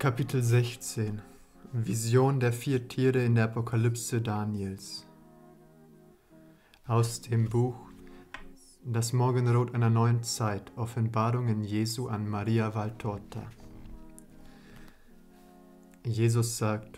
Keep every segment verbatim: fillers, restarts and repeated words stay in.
Kapitel sechzehn. Vision der vier Tiere in der Apokalypse Daniels. Aus dem Buch Das Morgenrot einer neuen Zeit, Offenbarungen Jesu an Maria Valtorta. Jesus sagt,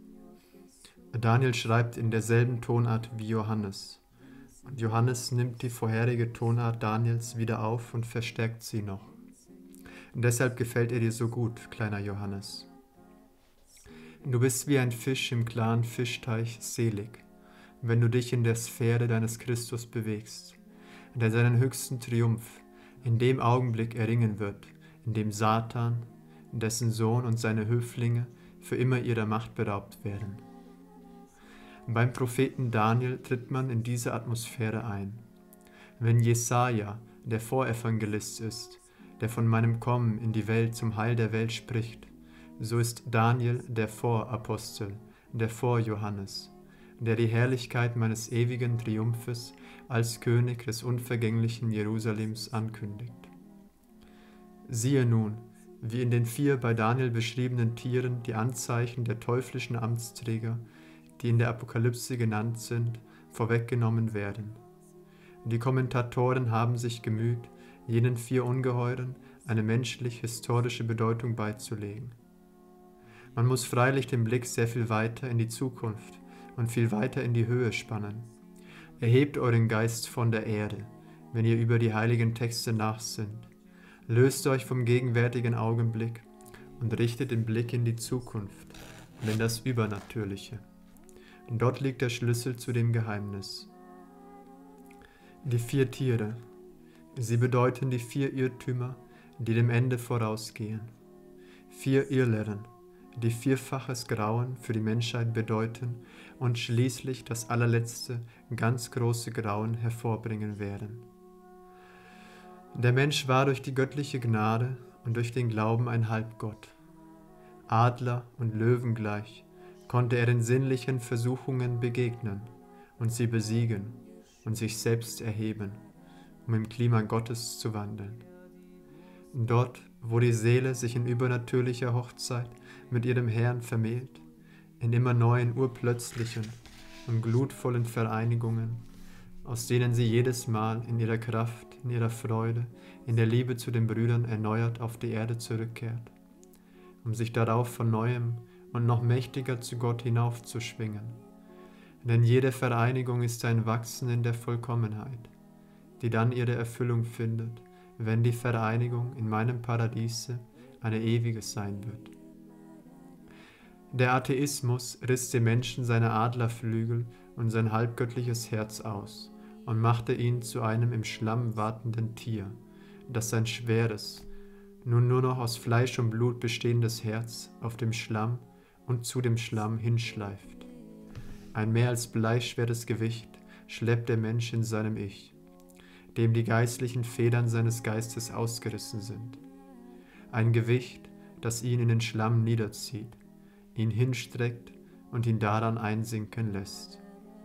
Daniel schreibt in derselben Tonart wie Johannes. Und Johannes nimmt die vorherige Tonart Daniels wieder auf und verstärkt sie noch. Und deshalb gefällt er dir so gut, kleiner Johannes. Du bist wie ein Fisch im klaren Fischteich selig, wenn du dich in der Sphäre deines Christus bewegst, der seinen höchsten Triumph in dem Augenblick erringen wird, in dem Satan, dessen Sohn und seine Höflinge für immer ihrer Macht beraubt werden. Beim Propheten Daniel tritt man in diese Atmosphäre ein. Wenn Jesaja der Vorevangelist ist, der von meinem Kommen in die Welt zum Heil der Welt spricht, so ist Daniel der Vorapostel, der Vorjohannes, der die Herrlichkeit meines ewigen Triumphes als König des unvergänglichen Jerusalems ankündigt. Siehe nun, wie in den vier bei Daniel beschriebenen Tieren die Anzeichen der teuflischen Amtsträger, die in der Apokalypse genannt sind, vorweggenommen werden. Die Kommentatoren haben sich gemüht, jenen vier Ungeheuren eine menschlich-historische Bedeutung beizulegen. Man muss freilich den Blick sehr viel weiter in die Zukunft und viel weiter in die Höhe spannen. Erhebt euren Geist von der Erde, wenn ihr über die heiligen Texte nachsinnt. Löst euch vom gegenwärtigen Augenblick und richtet den Blick in die Zukunft und in das Übernatürliche. Und dort liegt der Schlüssel zu dem Geheimnis. Die vier Tiere. Sie bedeuten die vier Irrtümer, die dem Ende vorausgehen. Vier Irrlehren, die vierfaches Grauen für die Menschheit bedeuten und schließlich das allerletzte, ganz große Grauen hervorbringen werden. Der Mensch war durch die göttliche Gnade und durch den Glauben ein Halbgott. Adler und Löwen gleich konnte er den sinnlichen Versuchungen begegnen und sie besiegen und sich selbst erheben, um im Klima Gottes zu wandeln. Dort, wo die Seele sich in übernatürlicher Hochzeit mit ihrem Herrn vermählt, in immer neuen urplötzlichen und glutvollen Vereinigungen, aus denen sie jedes Mal in ihrer Kraft, in ihrer Freude, in der Liebe zu den Brüdern erneuert auf die Erde zurückkehrt, um sich darauf von Neuem und noch mächtiger zu Gott hinaufzuschwingen. Denn jede Vereinigung ist ein Wachsen in der Vollkommenheit, die dann ihre Erfüllung findet, wenn die Vereinigung in meinem Paradiese eine ewige sein wird. Der Atheismus riss dem Menschen seine Adlerflügel und sein halbgöttliches Herz aus und machte ihn zu einem im Schlamm watenden Tier, das sein schweres, nun nur noch aus Fleisch und Blut bestehendes Herz auf dem Schlamm und zu dem Schlamm hinschleift. Ein mehr als bleischweres Gewicht schleppt der Mensch in seinem Ich, dem die geistlichen Federn seines Geistes ausgerissen sind. Ein Gewicht, das ihn in den Schlamm niederzieht, ihn hinstreckt und ihn daran einsinken lässt.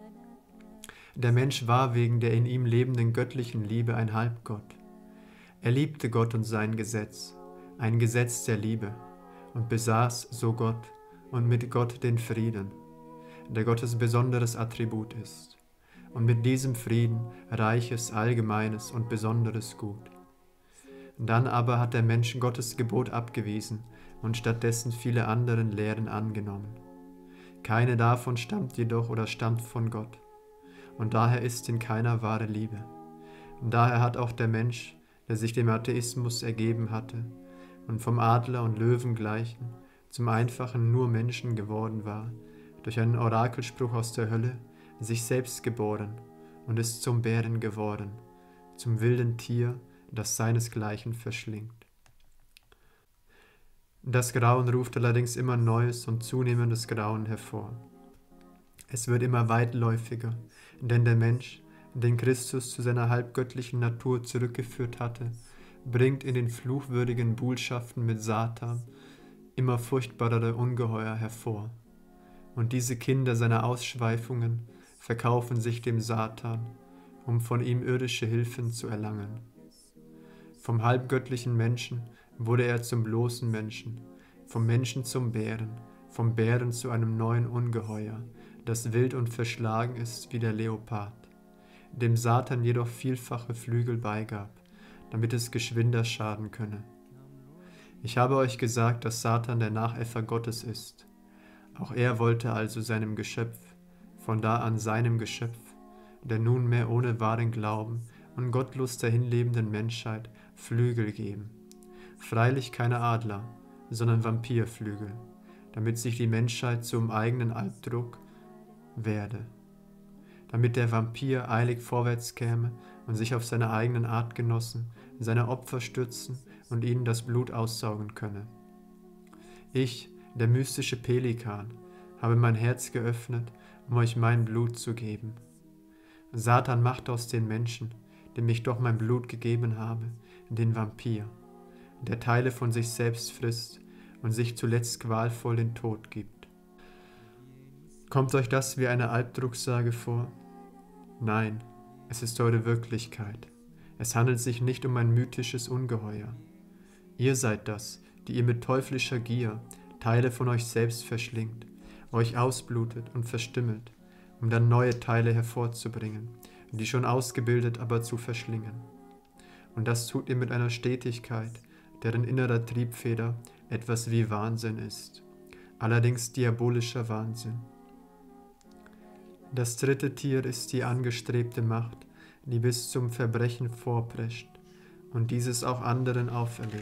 Der Mensch war wegen der in ihm lebenden göttlichen Liebe ein Halbgott. Er liebte Gott und sein Gesetz, ein Gesetz der Liebe, und besaß so Gott und mit Gott den Frieden, der Gottes besonderes Attribut ist, und mit diesem Frieden reiches, allgemeines und besonderes Gut. Dann aber hat der Mensch Gottes Gebot abgewiesen und stattdessen viele anderen Lehren angenommen. Keine davon stammt jedoch oder stammt von Gott, und daher ist in keiner wahre Liebe. Daher hat auch der Mensch, der sich dem Atheismus ergeben hatte und vom Adler und Löwen gleichen, zum einfachen nur Menschen geworden war, durch einen Orakelspruch aus der Hölle, sich selbst geboren und ist zum Bären geworden, zum wilden Tier, das seinesgleichen verschlingt. Das Grauen ruft allerdings immer neues und zunehmendes Grauen hervor. Es wird immer weitläufiger, denn der Mensch, den Christus zu seiner halbgöttlichen Natur zurückgeführt hatte, bringt in den fluchwürdigen Buhlschaften mit Satan immer furchtbarere Ungeheuer hervor. Und diese Kinder seiner Ausschweifungen verkaufen sich dem Satan, um von ihm irdische Hilfen zu erlangen. Vom halbgöttlichen Menschen wurde er zum bloßen Menschen, vom Menschen zum Bären, vom Bären zu einem neuen Ungeheuer, das wild und verschlagen ist wie der Leopard, dem Satan jedoch vielfache Flügel beigab, damit es geschwinder schaden könne. Ich habe euch gesagt, dass Satan der Nachäffer Gottes ist. Auch er wollte also seinem Geschöpf, von da an seinem Geschöpf, der nunmehr ohne wahren Glauben und gottlos dahinlebenden Menschheit Flügel geben. Freilich keine Adler, sondern Vampirflügel, damit sich die Menschheit zum eigenen Albdruck werde. Damit der Vampir eilig vorwärts käme und sich auf seine eigenen Artgenossen, seine Opfer stürzen und ihnen das Blut aussaugen könne. Ich, der mystische Pelikan, habe mein Herz geöffnet, um euch mein Blut zu geben. Satan macht aus den Menschen, dem ich doch mein Blut gegeben habe, den Vampir, der Teile von sich selbst frisst und sich zuletzt qualvoll den Tod gibt. Kommt euch das wie eine Albdrucksage vor? Nein, es ist eure Wirklichkeit. Es handelt sich nicht um ein mythisches Ungeheuer. Ihr seid das, die ihr mit teuflischer Gier Teile von euch selbst verschlingt, euch ausblutet und verstümmelt, um dann neue Teile hervorzubringen, die schon ausgebildet aber zu verschlingen. Und das tut ihr mit einer Stetigkeit, deren innerer Triebfeder etwas wie Wahnsinn ist, allerdings diabolischer Wahnsinn. Das dritte Tier ist die angestrebte Macht, die bis zum Verbrechen vorprescht und dieses auch anderen auferlegt.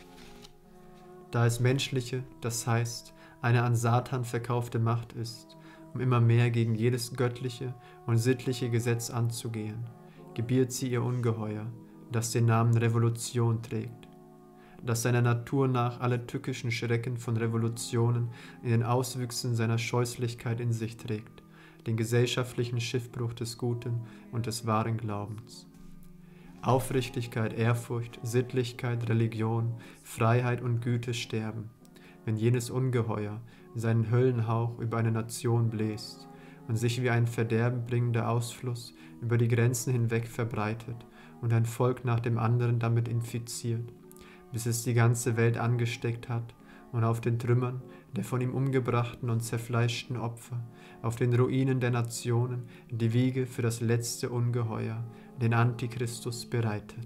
Da es menschliche, das heißt, eine an Satan verkaufte Macht ist, um immer mehr gegen jedes göttliche und sittliche Gesetz anzugehen, gebiert sie ihr Ungeheuer, das den Namen Revolution trägt, das seiner Natur nach alle tückischen Schrecken von Revolutionen in den Auswüchsen seiner Scheußlichkeit in sich trägt, den gesellschaftlichen Schiffbruch des Guten und des wahren Glaubens. Aufrichtigkeit, Ehrfurcht, Sittlichkeit, Religion, Freiheit und Güte sterben, wenn jenes Ungeheuer seinen Höllenhauch über eine Nation bläst und sich wie ein verderbenbringender Ausfluss über die Grenzen hinweg verbreitet und ein Volk nach dem anderen damit infiziert, bis es die ganze Welt angesteckt hat und auf den Trümmern der von ihm umgebrachten und zerfleischten Opfer, auf den Ruinen der Nationen die Wiege für das letzte Ungeheuer, den Antichristus, bereitet.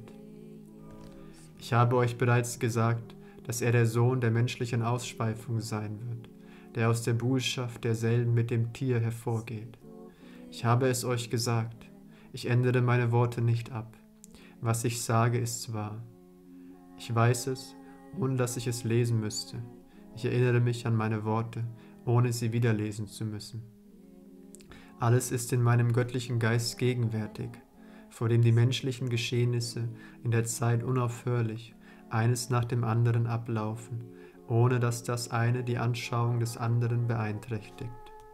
Ich habe euch bereits gesagt, dass er der Sohn der menschlichen Ausspeifung sein wird, der aus der Buhlschaft derselben mit dem Tier hervorgeht. Ich habe es euch gesagt, ich ändere meine Worte nicht ab. Was ich sage, ist wahr. Ich weiß es, ohne dass ich es lesen müsste. Ich erinnere mich an meine Worte, ohne sie wiederlesen zu müssen. Alles ist in meinem göttlichen Geist gegenwärtig, vor dem die menschlichen Geschehnisse in der Zeit unaufhörlich eines nach dem anderen ablaufen, ohne dass das eine die Anschauung des anderen beeinträchtigt.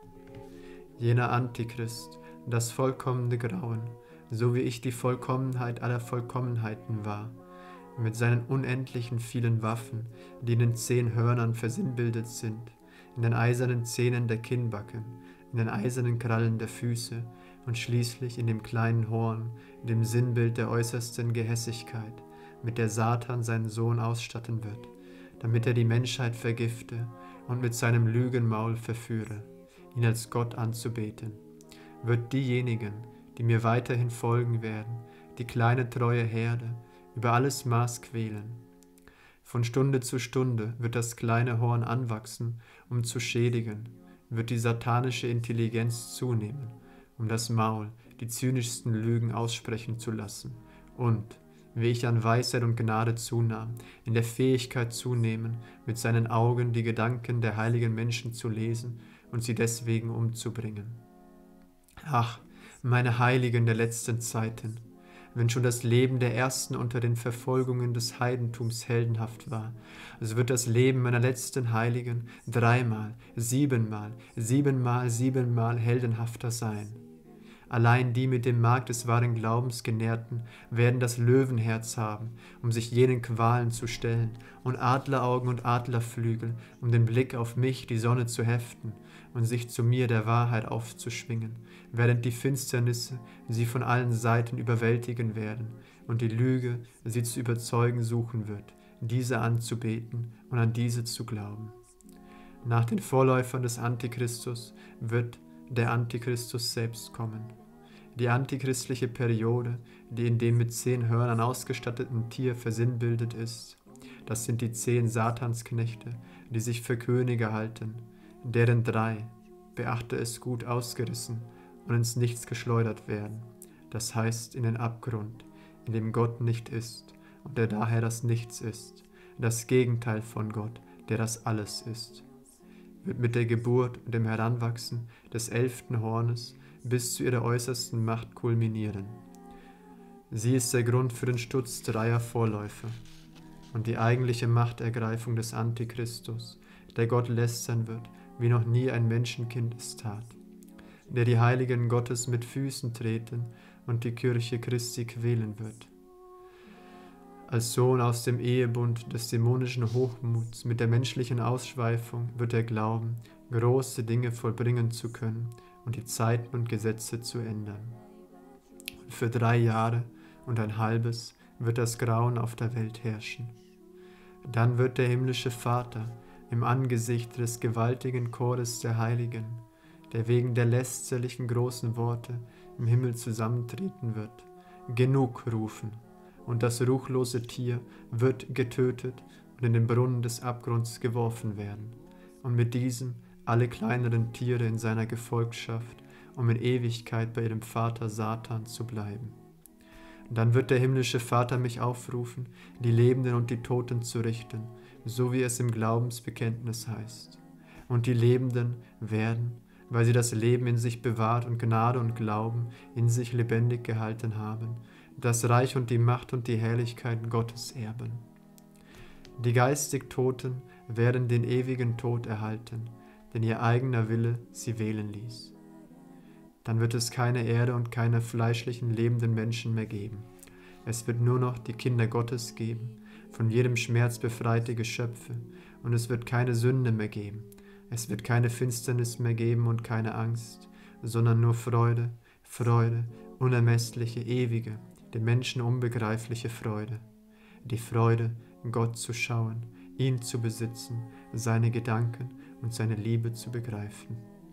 Jener Antichrist, das vollkommene Grauen, so wie ich die Vollkommenheit aller Vollkommenheiten war, mit seinen unendlichen vielen Waffen, die in den zehn Hörnern versinnbildet sind, in den eisernen Zähnen der Kinnbacken, in den eisernen Krallen der Füße und schließlich in dem kleinen Horn, dem Sinnbild der äußersten Gehässigkeit, mit der Satan seinen Sohn ausstatten wird, damit er die Menschheit vergifte und mit seinem Lügenmaul verführe, ihn als Gott anzubeten, wird diejenigen, die mir weiterhin folgen werden, die kleine treue Herde, über alles Maß quälen. Von Stunde zu Stunde wird das kleine Horn anwachsen, um zu schädigen, wird die satanische Intelligenz zunehmen, um das Maul, die zynischsten Lügen aussprechen zu lassen und, wie ich an Weisheit und Gnade zunahm, in der Fähigkeit zunehmen, mit seinen Augen die Gedanken der heiligen Menschen zu lesen und sie deswegen umzubringen. Ach, meine Heiligen der letzten Zeiten, wenn schon das Leben der Ersten unter den Verfolgungen des Heidentums heldenhaft war, so wird das Leben meiner letzten Heiligen dreimal, siebenmal, siebenmal, siebenmal heldenhafter sein. Allein die mit dem Mark des wahren Glaubens Genährten werden das Löwenherz haben, um sich jenen Qualen zu stellen, und Adleraugen und Adlerflügel, um den Blick auf mich, die Sonne, zu heften und sich zu mir der Wahrheit aufzuschwingen, während die Finsternisse sie von allen Seiten überwältigen werden und die Lüge sie zu überzeugen suchen wird, diese anzubeten und an diese zu glauben. Nach den Vorläufern des Antichristus wird der Antichristus selbst kommen. Die antichristliche Periode, die in dem mit zehn Hörnern ausgestatteten Tier versinnbildet ist, das sind die zehn Satansknechte, die sich für Könige halten, deren drei, beachte es gut, ausgerissen und ins Nichts geschleudert werden, das heißt in den Abgrund, in dem Gott nicht ist und der daher das Nichts ist, das Gegenteil von Gott, der das Alles ist, wird mit der Geburt und dem Heranwachsen des elften Hornes bis zu ihrer äußersten Macht kulminieren. Sie ist der Grund für den Sturz dreier Vorläufer und die eigentliche Machtergreifung des Antichristus, der Gott lästern wird, wie noch nie ein Menschenkind es tat, der die Heiligen Gottes mit Füßen treten und die Kirche Christi quälen wird. Als Sohn aus dem Ehebund des dämonischen Hochmuts mit der menschlichen Ausschweifung wird er glauben, große Dinge vollbringen zu können und die Zeiten und Gesetze zu ändern. Und für drei Jahre und ein halbes wird das Grauen auf der Welt herrschen. Dann wird der himmlische Vater im Angesicht des gewaltigen Chores der Heiligen, der wegen der lästerlichen großen Worte im Himmel zusammentreten wird, genug rufen, und das ruchlose Tier wird getötet und in den Brunnen des Abgrunds geworfen werden, und mit diesem alle kleineren Tiere in seiner Gefolgschaft, um in Ewigkeit bei ihrem Vater Satan zu bleiben. Dann wird der himmlische Vater mich aufrufen, die Lebenden und die Toten zu richten, so wie es im Glaubensbekenntnis heißt. Und die Lebenden werden, weil sie das Leben in sich bewahrt und Gnade und Glauben in sich lebendig gehalten haben, das Reich und die Macht und die Herrlichkeit Gottes erben. Die geistig Toten werden den ewigen Tod erhalten, denn ihr eigener Wille sie wählen ließ. Dann wird es keine Erde und keine fleischlichen lebenden Menschen mehr geben. Es wird nur noch die Kinder Gottes geben, von jedem Schmerz befreite Geschöpfe, und es wird keine Sünde mehr geben. Es wird keine Finsternis mehr geben und keine Angst, sondern nur Freude, Freude, unermessliche, ewige, den Menschen unbegreifliche Freude. Die Freude, Gott zu schauen, ihn zu besitzen, seine Gedanken und seine Liebe zu begreifen.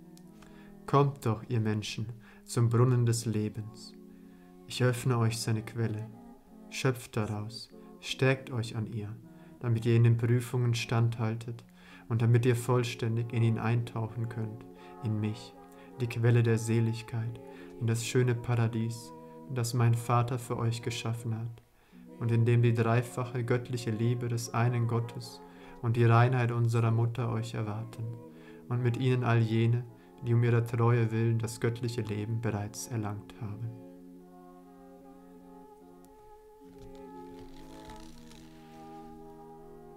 Kommt doch, ihr Menschen, zum Brunnen des Lebens. Ich öffne euch seine Quelle. Schöpft daraus, stärkt euch an ihr, damit ihr in den Prüfungen standhaltet und damit ihr vollständig in ihn eintauchen könnt, in mich, die Quelle der Seligkeit, in das schöne Paradies, das mein Vater für euch geschaffen hat, und in dem die dreifache göttliche Liebe des einen Gottes und die Reinheit unserer Mutter euch erwarten, und mit ihnen all jene, die um ihrer Treue willen das göttliche Leben bereits erlangt haben.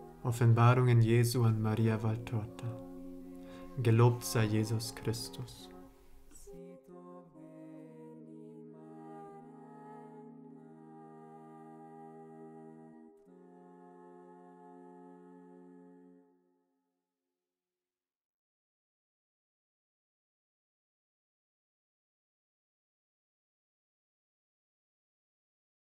Offenbarungen Jesu an Maria Valtorta. Gelobt sei Jesus Christus.